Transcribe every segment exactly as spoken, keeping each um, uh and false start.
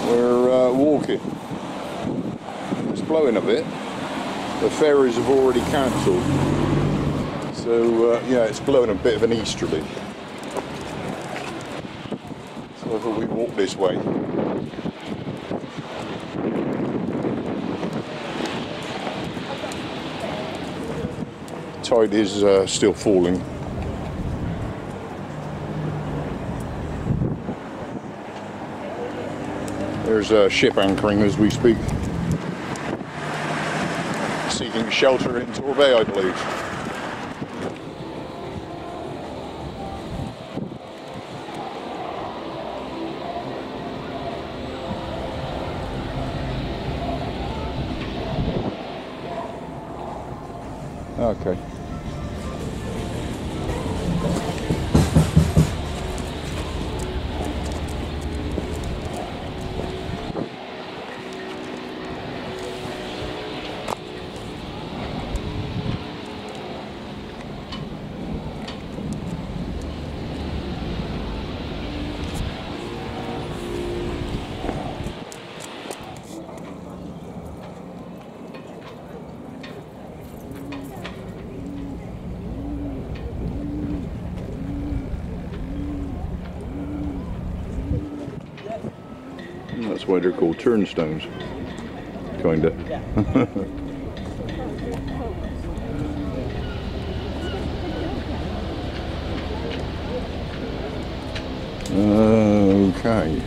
we're uh, walking. It's blowing a bit. The ferries have already cancelled, so uh, yeah, it's blowing a bit of an easterly. So I thought we'd walk this way. Tide is uh, still falling. There's a ship anchoring as we speak, seeking shelter in Torbay, I believe. Okay. That's why they're called turnstones, kinda. Okay.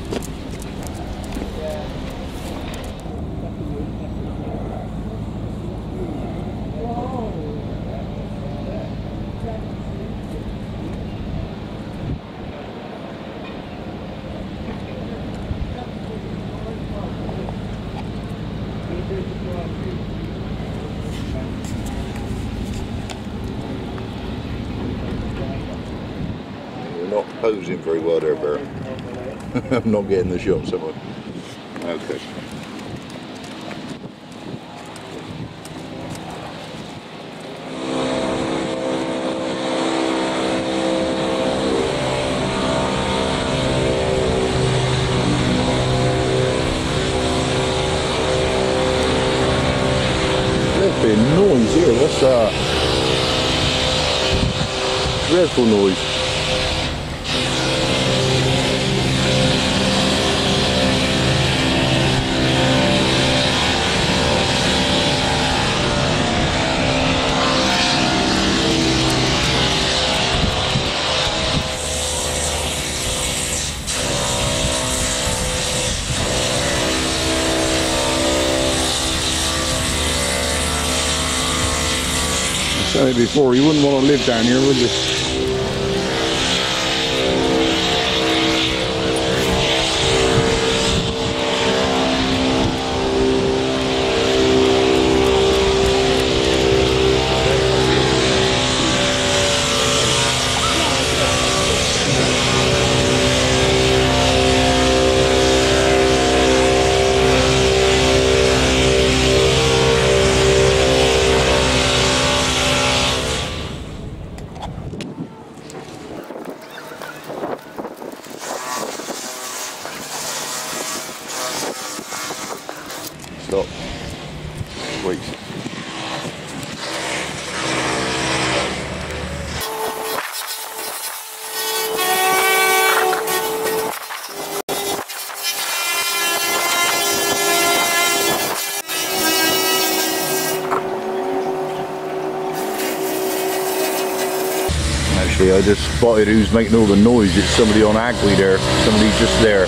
Not posing very well there, Bear. I'm not getting the shot, someone. Okay. Flipping noise here, what's that? Dreadful noise. I said it before, you wouldn't want to live down here, would you? Stop. Wait. Actually, I just spotted who's making all the noise. It's somebody on Agway there. Somebody just there.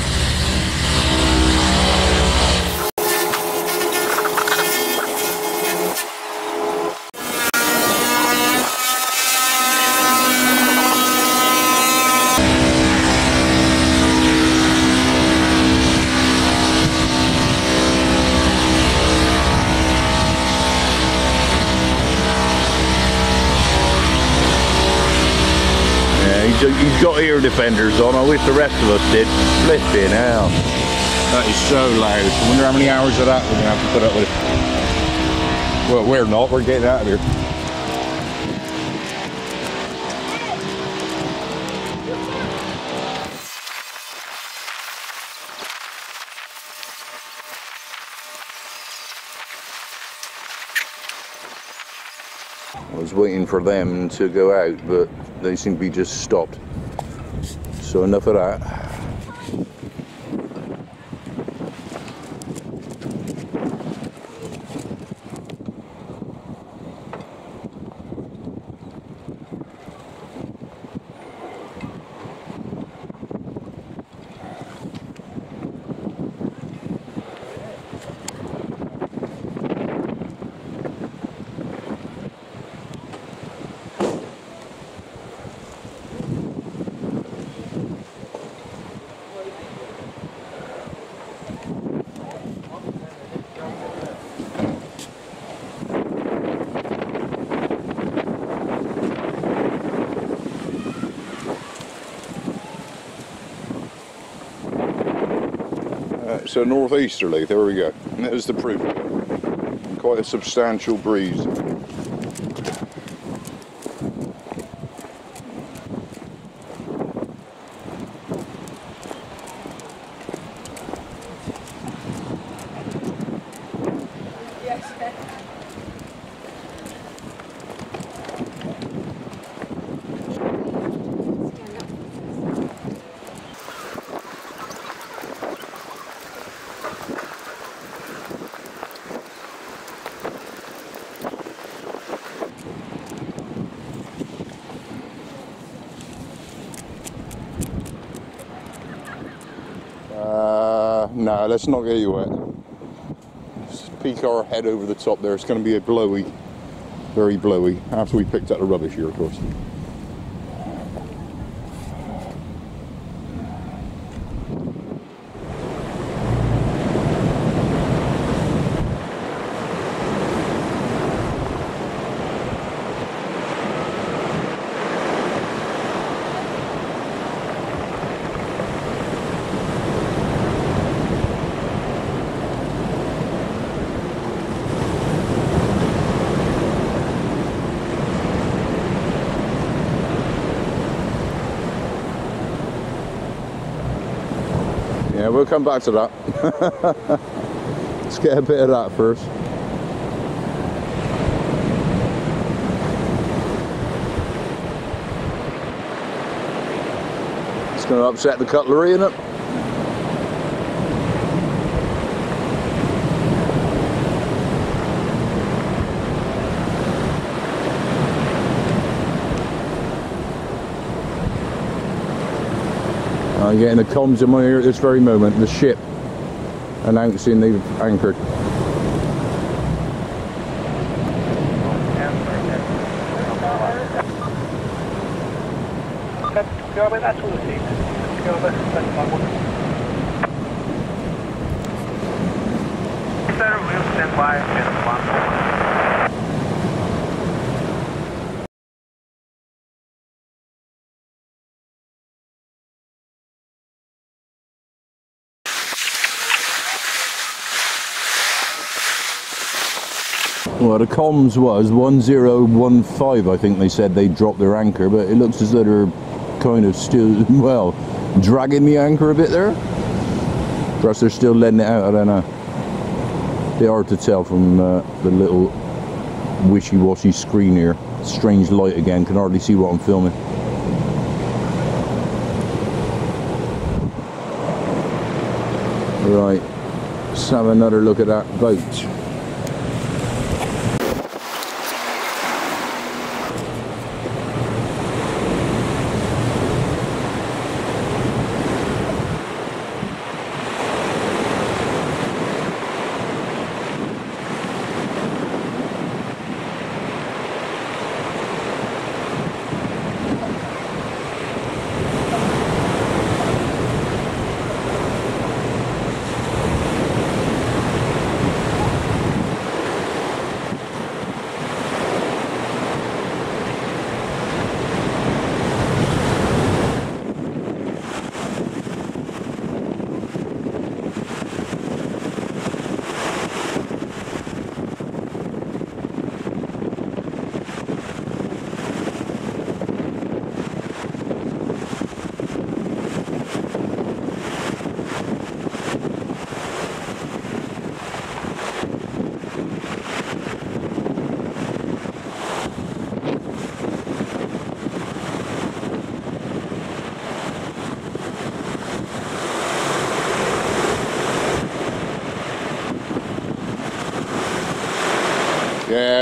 He's got ear defenders on. I wish the rest of us did. Flipping hell. That is so loud. I wonder how many hours of that we're going to have to put up with. Well, we're not. We're getting out of here. I was waiting for them to go out, but they seem to be just stopped. So enough of that. So northeasterly, there we go. And there's the proof. Quite a substantial breeze. No, let's not get you wet. Just peek our head over the top there. It's going to be a blowy, very blowy, after we picked up the rubbish here, of course. Yeah, we'll come back to that. Let's get a bit of that first. It's going to upset the cutlery, isn't it? I'm getting the comms in my ear at this very moment. The ship announcing they've anchored. Well, the comms was one zero one five, I think they said they dropped their anchor, but it looks as though they're kind of still, well, dragging the anchor a bit there. Perhaps they're still letting it out, I don't know. It's hard to tell from uh, the little wishy-washy screen here. Strange light again, can hardly see what I'm filming. Right, let's have another look at that boat.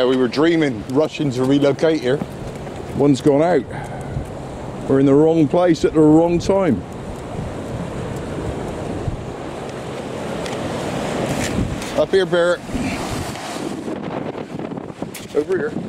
we were dreaming, rushing to relocate here. One's gone out. We're in the wrong place at the wrong time. Up here, Barrett. Over here.